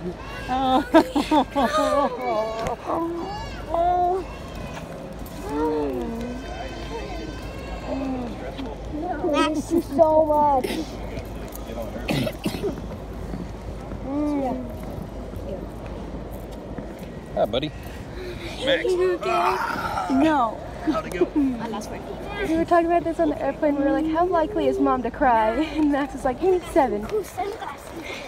Thank you so much. Hi, buddy. Max. You okay? No. How'd it go? We were talking about this on the airplane. We were like, how likely is Mom to cry? And Max was like, you need 7.